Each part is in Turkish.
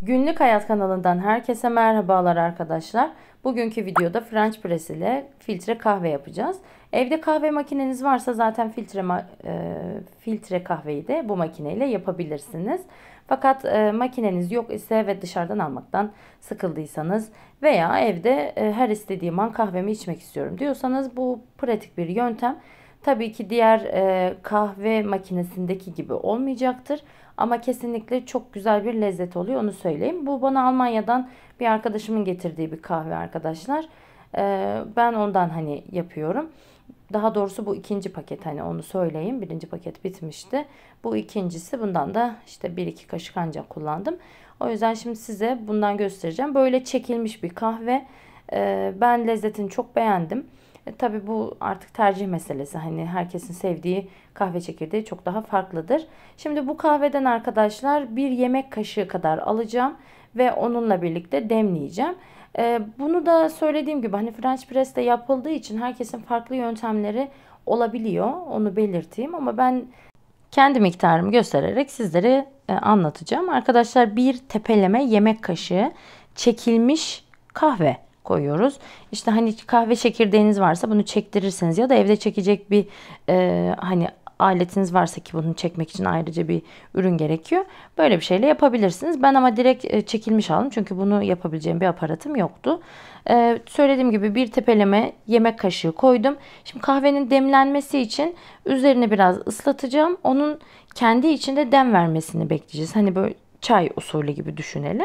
Günlük Hayat kanalından herkese merhabalar arkadaşlar. Bugünkü videoda French press ile filtre kahve yapacağız. Evde kahve makineniz varsa zaten filtre kahveyi de bu makineyle yapabilirsiniz. Fakat makineniz yok ise ve dışarıdan almaktan sıkıldıysanız veya evde her istediğim an kahvemi içmek istiyorum diyorsanız bu pratik bir yöntem. Tabii ki diğer kahve makinesindeki gibi olmayacaktır. Ama kesinlikle çok güzel bir lezzet oluyor, onu söyleyeyim. Bu bana Almanya'dan bir arkadaşımın getirdiği bir kahve arkadaşlar. Ben ondan hani yapıyorum. Daha doğrusu bu ikinci paket, hani onu söyleyeyim. Birinci paket bitmişti. Bu ikincisi, bundan da işte 1-2 kaşık ancak kullandım. O yüzden şimdi size bundan göstereceğim. Böyle çekilmiş bir kahve. Ben lezzetini çok beğendim. Tabii bu artık tercih meselesi. Hani herkesin sevdiği kahve çekirdeği çok daha farklıdır. Şimdi bu kahveden arkadaşlar bir yemek kaşığı kadar alacağım ve onunla birlikte demleyeceğim. Bunu da söylediğim gibi hani French press'te yapıldığı için herkesin farklı yöntemleri olabiliyor. Onu belirteyim ama ben kendi miktarımı göstererek sizlere anlatacağım. Arkadaşlar bir tepeleme yemek kaşığı çekilmiş kahve koyuyoruz. İşte hani kahve çekirdeğiniz varsa bunu çektirirseniz ya da evde çekecek bir hani aletiniz varsa ki bunu çekmek için ayrıca bir ürün gerekiyor. Böyle bir şeyle yapabilirsiniz. Ben ama direkt çekilmiş aldım çünkü bunu yapabileceğim bir aparatım yoktu. Söylediğim gibi bir tepeleme yemek kaşığı koydum. Şimdi kahvenin demlenmesi için üzerine biraz ıslatacağım. Onun kendi içinde dem vermesini bekleyeceğiz. Hani böyle çay usulü gibi düşünelim.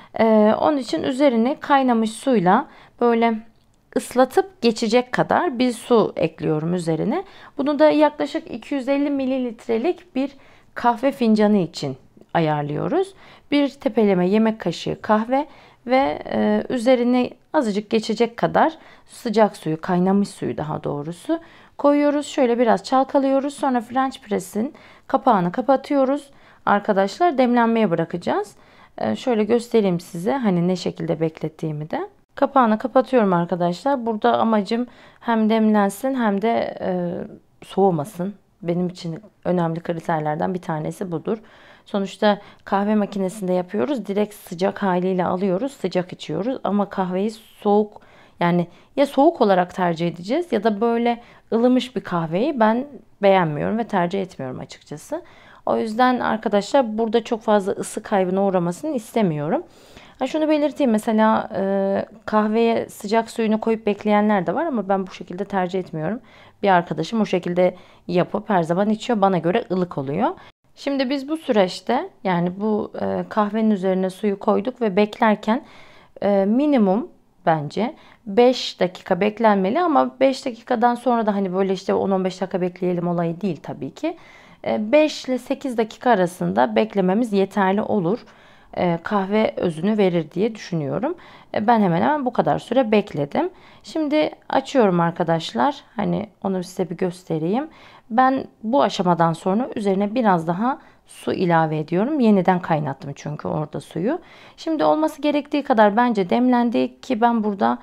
Onun için üzerine kaynamış suyla böyle ıslatıp geçecek kadar bir su ekliyorum üzerine. Bunu da yaklaşık 250 mililitrelik bir kahve fincanı için ayarlıyoruz. Bir tepeleme yemek kaşığı kahve ve üzerine azıcık geçecek kadar sıcak suyu, kaynamış suyu daha doğrusu koyuyoruz. Şöyle biraz çalkalıyoruz. Sonra French press'in kapağını kapatıyoruz. Arkadaşlar demlenmeye bırakacağız. Şöyle göstereyim size hani ne şekilde beklettiğimi de. Kapağını kapatıyorum arkadaşlar. Burada amacım hem demlensin hem de soğumasın. Benim için önemli kriterlerden bir tanesi budur. Sonuçta kahve makinesinde yapıyoruz. Direkt sıcak haliyle alıyoruz. Sıcak içiyoruz. Ama kahveyi soğuk, yani ya soğuk olarak tercih edeceğiz ya da böyle ılımış bir kahveyi ben beğenmiyorum ve tercih etmiyorum açıkçası. O yüzden arkadaşlar burada çok fazla ısı kaybına uğramasını istemiyorum. Şunu belirteyim, mesela kahveye sıcak suyunu koyup bekleyenler de var ama ben bu şekilde tercih etmiyorum. Bir arkadaşım o şekilde yapıp her zaman içiyor. Bana göre ılık oluyor. Şimdi biz bu süreçte, yani bu kahvenin üzerine suyu koyduk ve beklerken minimum bence 5 dakika beklenmeli ama 5 dakikadan sonra da hani böyle işte 10-15 dakika bekleyelim olayı değil tabii ki. 5 ile 8 dakika arasında beklememiz yeterli olur. Kahve özünü verir diye düşünüyorum. Ben hemen hemen bu kadar süre bekledim. Şimdi açıyorum arkadaşlar. Hani onu size bir göstereyim. Ben bu aşamadan sonra üzerine biraz daha su ilave ediyorum. Yeniden kaynattım çünkü orada suyu. Şimdi olması gerektiği kadar bence demlendi ki ben burada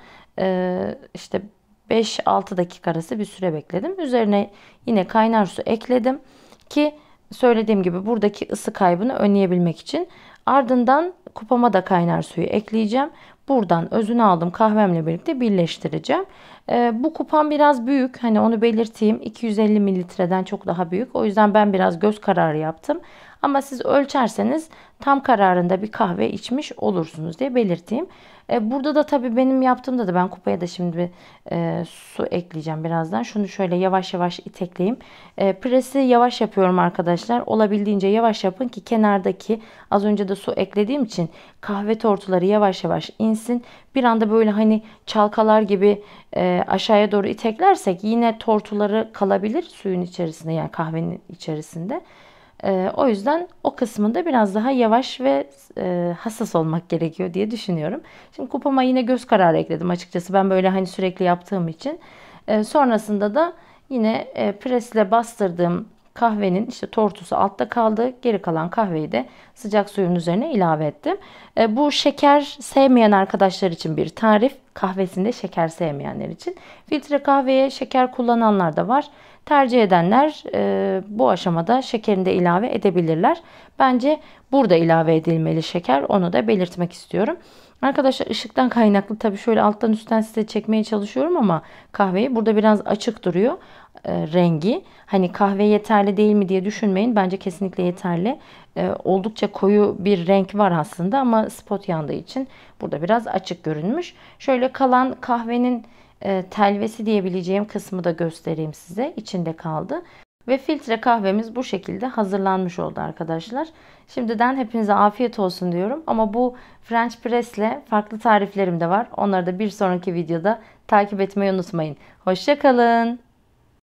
işte 5-6 dakika arası bir süre bekledim. Üzerine yine kaynar su ekledim ki söylediğim gibi buradaki ısı kaybını önleyebilmek için. Ardından kupama da kaynar suyu ekleyeceğim. Buradan özünü aldım, kahvemle birlikte birleştireceğim. Bu kupam biraz büyük. Hani onu belirteyim. 250 mililitreden çok daha büyük. O yüzden ben biraz göz kararı yaptım. Ama siz ölçerseniz tam kararında bir kahve içmiş olursunuz diye belirteyim. Burada da tabii benim yaptığımda da ben kupaya da şimdi su ekleyeceğim birazdan. Şunu şöyle yavaş yavaş itekleyeyim. Presi yavaş yapıyorum arkadaşlar. Olabildiğince yavaş yapın ki kenardaki, az önce de su eklediğim için kahve tortuları yavaş yavaş insin. Bir anda böyle hani çalkalar gibi aşağıya doğru iteklersek yine tortuları kalabilir suyun içerisinde, yani kahvenin içerisinde. O yüzden o kısmında biraz daha yavaş ve hassas olmak gerekiyor diye düşünüyorum. Şimdi kupama yine göz kararı ekledim açıkçası. Ben böyle hani sürekli yaptığım için. Sonrasında da yine presle bastırdığım kahvenin işte tortusu altta kaldı. Geri kalan kahveyi de sıcak suyun üzerine ilave ettim. Bu şeker sevmeyen arkadaşlar için bir tarif. kahvesinde şeker sevmeyenler için. Filtre kahveye şeker kullananlar da var. Tercih edenler bu aşamada şekerini de ilave edebilirler. Bence burada ilave edilmeli şeker. Onu da belirtmek istiyorum. Arkadaşlar ışıktan kaynaklı tabii şöyle alttan üstten size çekmeye çalışıyorum ama kahveyi burada biraz açık duruyor rengi. Hani kahve yeterli değil mi diye düşünmeyin. Bence kesinlikle yeterli. Oldukça koyu bir renk var aslında ama spot yandığı için burada biraz açık görünmüş. Şöyle kalan kahvenin telvesi diyebileceğim kısmı da göstereyim size. İçinde kaldı. Ve filtre kahvemiz bu şekilde hazırlanmış oldu arkadaşlar. Şimdiden hepinize afiyet olsun diyorum. Ama bu French press ile farklı tariflerim de var. Onları da bir sonraki videoda takip etmeyi unutmayın. Hoşça kalın.